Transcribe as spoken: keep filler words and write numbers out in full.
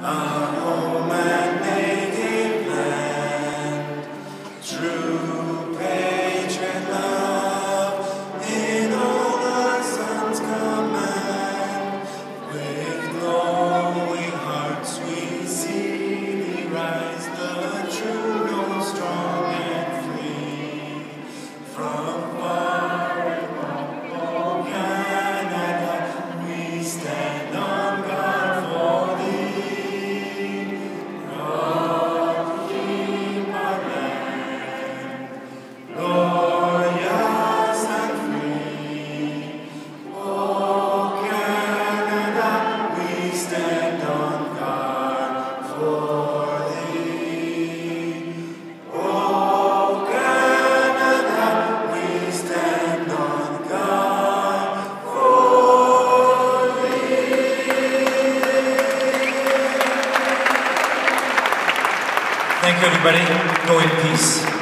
our home and native land. True patriot love in all our sons command. With glowing hearts we see thee rise, the true known, strong and free. From far and long, oh Canada, we stand on guard for thee. God keep our land glorious and free. Oh Canada, we stand on guard for thee. Oh Canada, we stand on guard for thee. Thank you, everybody. Go in peace.